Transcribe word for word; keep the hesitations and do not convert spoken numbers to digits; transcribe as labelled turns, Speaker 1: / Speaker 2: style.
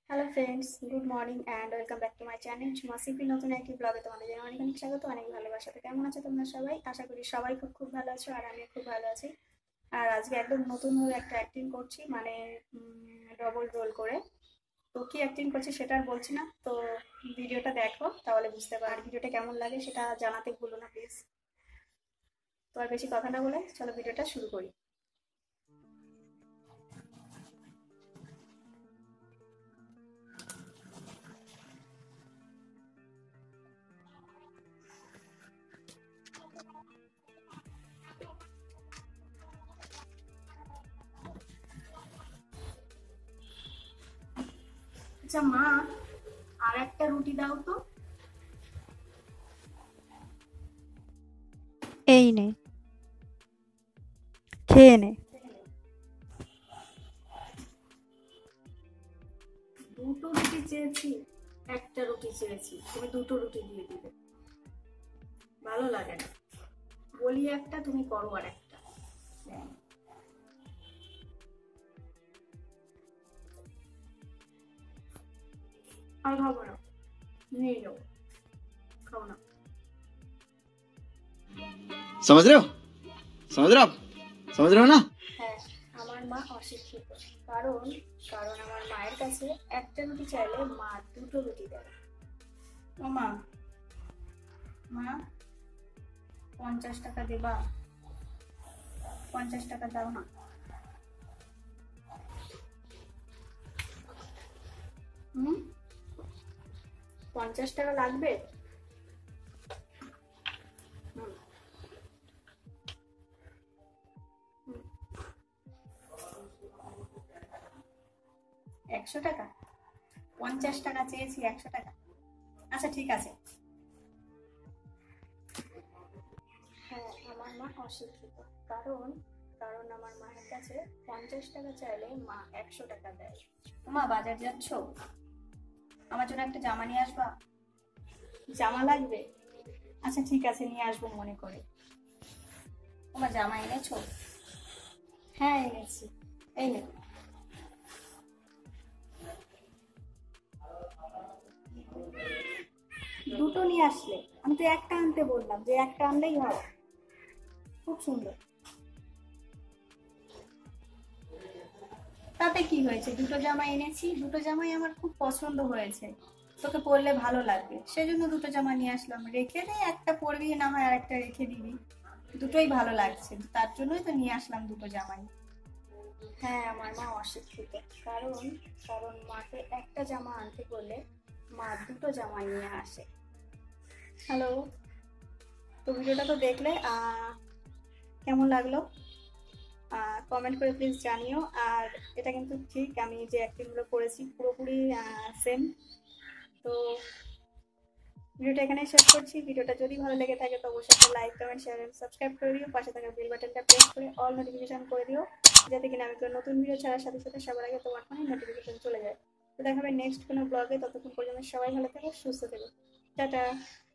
Speaker 1: Hello friends, good morning and welcome back to my channel মাসিপি। নতুন একটি ব্লগে তোমাদের জানাই অনেক অনেক স্বাগত, অনেক ভালোবাসা। তো কেমন আছো তোমরা সবাই? আশা করি সবাই খুব খুব ভালো আছো, আর আমিও খুব ভালো আছি। আর আজকে একদম নতুনভাবে একটা অ্যাক্টিং করছি, মানে ডবল রোল করে। তো কি অ্যাক্টিং করছি সেটা আর বলছি না, তো ভিডিওটা দেখো তাহলে বুঝতে পারো। আর ভিডিওটা কেমন লাগে সেটা জানাতে ভুলো না প্লিজ। তো আর বেশি কথা না বলে চলো ভিডিওটা শুরু করি। আচ্ছা মা, আর একটা রুটি দাও তো।
Speaker 2: এই নে, খেয়ে নে।
Speaker 1: দুটো রুটি চেয়েছি, একটা রুটি চেয়েছি, তুমি দুটো রুটি দিয়ে দিবে। ভালো লাগে না, বলি একটা তুমি করো আর একটা। আর খাবো না, নিয়ে যাও, খাও না।
Speaker 3: समझ रहे हो समझ रहे हो आप समझ रहे हो ना।
Speaker 1: হ্যাঁ, আমার মা অশিক্ষিত, কারণ কারণ আমার মায়ের কাছে একটা রুটি চাইলে মা দুটো রুটি দেয়। ও মা, মা পঞ্চাশ টাকা দেবা? পঞ্চাশ টাকা দাও না। হুম, পঞ্চাশ টাকা লাগবে? হুম, হুম। একশো টাকা? পঞ্চাশ টাকা চেয়েছি, একশো টাকা। আচ্ছা ঠিক আছে। হ্যাঁ, আমার মা অশিক্ষিত, কারণ কারণ আমার মায়ের কাছে পঞ্চাশ টাকা চাইলে মা একশো টাকা দেয়। মা বাজার যাচ্ছ, আমার জন্য একটা জামা নিয়ে আসবা? জামা লাগবে? আচ্ছা ঠিক আছে, নিয়ে আসবো মনে করে। তোমার জামা এনেছো? হ্যাঁ এনেছি, এই নে। দুটো নিয়ে আসলে? আমি তো একটা আনতে বললাম, যে একটা আনলেই হয়। খুব সুন্দর। তাতে কি হয়েছে, দুটো জামা এনেছি, দুটো জামাই আমার খুব পছন্দ হয়েছে, তোকে পরলে ভালো লাগবে সেজন্য দুটো জামা নিয়ে আসলাম। রেখে দে, একটা পরবি না হয় আর একটা রেখে দিবি, দুটোই ভালো লাগছে, তার জন্যই তো নিয়ে আসলাম দুটো জামাই। হ্যাঁ, আমার মা অশিক্ষিত, কারণ কারণ মাকে একটা জামা আনতে বললে মা দুটো জামা নিয়ে আসে। হ্যালো, তো ভিডিওটা তো দেখলে, আহ কেমন লাগলো কমেন্ট করে প্লিজ জানিও। আর এটা কিন্তু ঠিক, আমি যে অ্যাক্টিংগুলো করেছি পুরোপুরি সেম। তো ভিডিওটা এখানে শেষ করছি। ভিডিওটা যদি ভালো লেগে থাকে তো অবশ্যই একটা like, comment, share and subscribe করে দিও। পাশে থাকা বেল বাটনটা প্রেস করে অল নোটিফিকেশন করে দিও, যাতে কিনা আমি কোনো নতুন ভিডিও ছাড়ার সাথে সাথে সবার আগে তোমার ফোনে নোটিফিকেশন চলে যায়। তো দেখা হবে নেক্সট কোনো ব্লগে। ততক্ষণ পর্যন্ত সবাই ভালো থেকো, সুস্থ থেকো। টাটা।